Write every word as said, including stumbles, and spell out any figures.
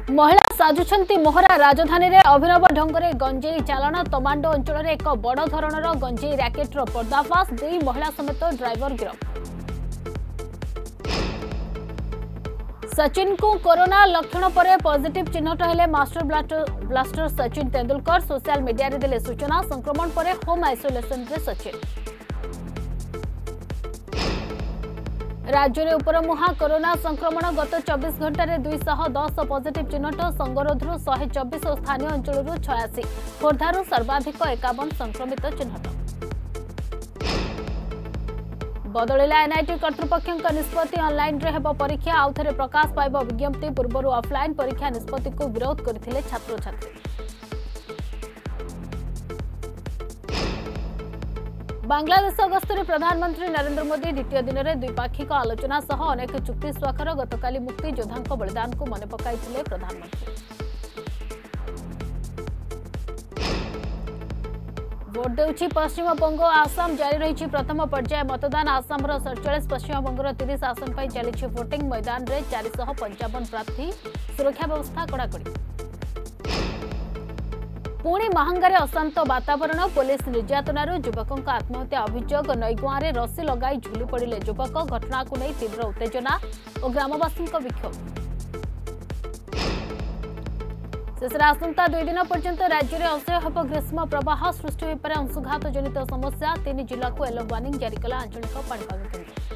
महिला साजुंट मोहरा राजधानी में अभिनव ढंग से गंजेई चालाण तमांडो अंचल एक बड़ धरणर गंजेई रैकेटर पर्दाफाश दुई महिला समेत ड्राइवर गिरफ। सचिन को कोरोना लक्षण पर पॉजिटिव चिन्हट हेले master blaster blaster Sachin Tendulkar social media रे देले सूचना संक्रमण पर होम आइसोलेशन रे सचिन। राज्य में उपरमुहा कोरोना संक्रमण गत चौबीस घंटा रे दो सौ दस पॉजिटिव चिन्हट संगरोधु एक सौ चौबीस और स्थानीय अंचल छियासी खोर्धारू सर्वाधिक इक्यावन संक्रमित चिन्हट। बदलिला एनआईटी कर्तृपक्ष निष्पत्ति ऑनलाइन रे हेबो परीक्षा आउ थरे प्रकाश पाइब विज्ञप्ति पूर्व ऑफलाइन परीक्षा निष्पत्ति को विरोध करथिले छात्र छात्री। बांग्लादेश गस्तरे प्रधानमंत्री नरेंद्र मोदी द्वितीय दिन में द्विपाक्षिक आलोचना सह अनेक चुक्ति स्वाक्षर गतकाली मुक्ति योद्धा बलिदान को मन पकाइथिले प्रधानमंत्री। भोट देउछि पश्चिमबंग आसाम जारी रही प्रथम पर्याय मतदान आसाम सैंतालीस पश्चिमबंग तीस आसन पर चली भोटिंग मैदान में चार सौ पंचावन प्रार्थी सुरक्षा व्यवस्था कड़ाकड़ी। पुणी महांगारे अशांत वातावरण पुलिस निर्यातनार युवकों आत्महत्या अभियोग नईगुआ में रस्सी लगाई झुली पड़े युवक घटना को नहीं तीव्र उत्तेजना और ग्रामवासी विक्षोभ। शेष आसंता दुई दिन पर्यंत राज्य में असह्य ग्रीष्म प्रवाह सृष्टि हो पारे अंशुघात जनित समस्या तीन जिला को येलो वार्निंग जारी कला आंचलिक पाणीपाग केन्द्र।